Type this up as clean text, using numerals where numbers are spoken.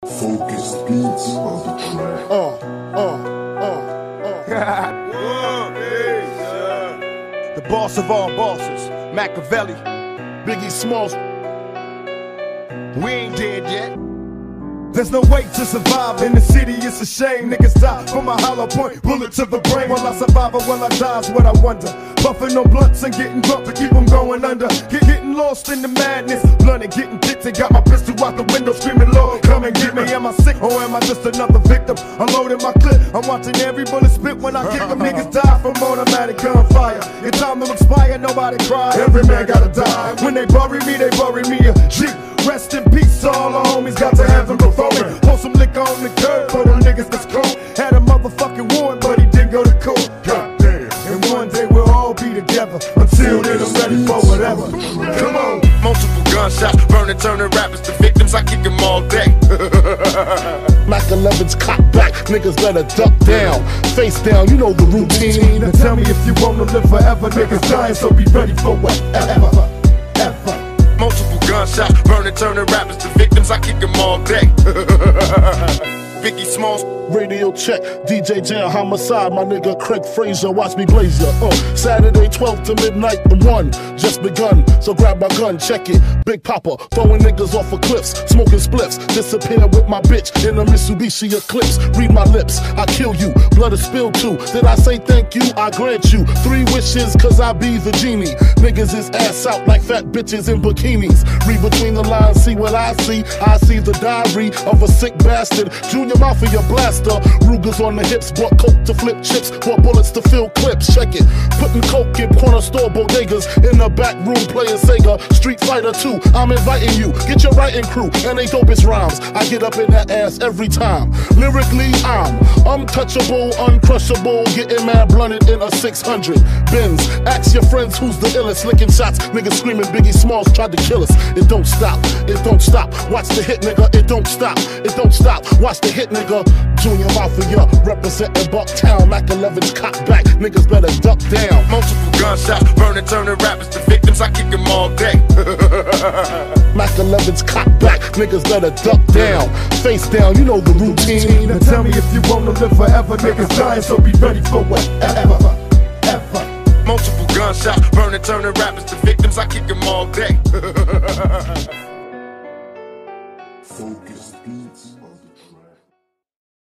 Focus beats on the track. The boss of all bosses, Machiavelli, Biggie Smalls. We ain't dead yet. There's no way to survive in the city, it's a shame. Niggas die from a hollow point, bullet to the brain. Will I survive or will I die is what I wonder. Puffing on blunts and getting drunk to keep them going under. Getting lost in the madness, blunt and getting tipsy. Got my pistol out the window screaming, Lord, come and get me. Am I sick or am I just another victim? I'm loading my clip, I'm watching every bullet spit. When I kick them, niggas die from automatic gunfire. It's time to expire, nobody cry. Every man gotta die. When they bury me a G. Rest in peace, all the homies got to heaven before me. Pour some liquor on the curb for the niggas that's cold. Had a motherfucking warrant, but he didn't go to court. Goddamn. And one day we'll all be together. Until then, I'm ready for whatever. Come on. Multiple gunshots, burning, turning rappers to victims. I kick them all day. Mac 11's cock back, niggas better duck down. Face down, you know the routine. Now tell me if you wanna live forever. Niggas dying, so be ready for whatever. Multiple gunshots, burning, turning rappers to victims. I kick them all day. Biggie Smalls. Radio check, DJ Jam, homicide, my nigga Craig Fraser, watch me blaze ya. Saturday 12 to midnight, the 1 just begun, so grab my gun, check it. Big Papa, throwing niggas off of cliffs, smoking spliffs, disappear with my bitch in a Mitsubishi Eclipse. Read my lips, I kill you, blood is spilled too. Did I say thank you? I grant you 3 wishes, cause I be the genie. Niggas is ass out like fat bitches in bikinis. Read between the lines, see what I see. I see the diary of a sick bastard. Junior Mafia blaster, Rugers on the hips, bought coke to flip chips, bought bullets to fill clips. Check it, putting coke in corner store bodegas, in the back room playing Sega, Street Fighter 2. I'm inviting you, get your writing crew, and they dopest rhymes. I get up in that ass every time. Lyrically, I'm untouchable, uncrushable, getting mad blunted in a 600 Benz. Ask your friends who's the illest, licking shots, niggas screaming Biggie Smalls tried to kill us. It don't stop, it don't stop. Watch the hit, nigga. It don't stop, it don't stop. Watch the hit, nigga. Junior Mafia, representing Bucktown. Mac 11's cock back, niggas better duck down. Multiple gunshots, burning, turning rappers to victims. I kick them all day. Mac 11's cock back, niggas better duck down. Face down, you know the routine. Now tell me if you wanna live forever. Niggas dying, so be ready for whatever. Multiple gunshots, burning, turning rappers to victims. I kick them all day.